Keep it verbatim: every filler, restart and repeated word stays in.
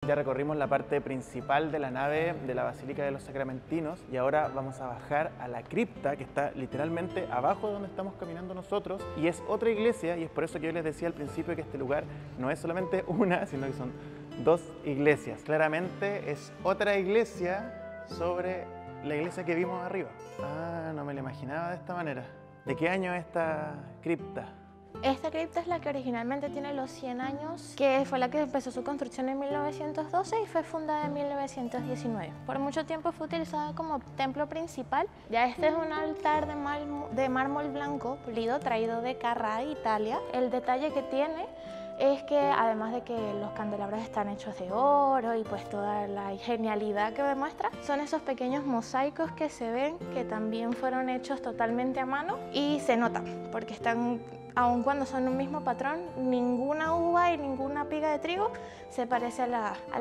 Ya recorrimos la parte principal de la nave de la Basílica de los Sacramentinos y ahora vamos a bajar a la cripta que está literalmente abajo de donde estamos caminando nosotros, y es otra iglesia, y es por eso que yo les decía al principio que este lugar no es solamente una, sino que son dos iglesias. Claramente es otra iglesia sobre la iglesia que vimos arriba. Ah, no me la imaginaba de esta manera. ¿De qué año es esta cripta? Esta cripta es la que originalmente tiene los cien años, que fue la que empezó su construcción en mil novecientos doce y fue fundada en mil novecientos diecinueve. Por mucho tiempo fue utilizada como templo principal. Ya este es un altar de, de mármol blanco pulido traído de Carrara, Italia. El detalle que tiene es que además de que los candelabros están hechos de oro y pues toda la genialidad que demuestra, son esos pequeños mosaicos que se ven que también fueron hechos totalmente a mano y se notan porque están, aun cuando son un mismo patrón, ninguna uva y ninguna piga de trigo se parece a la, a la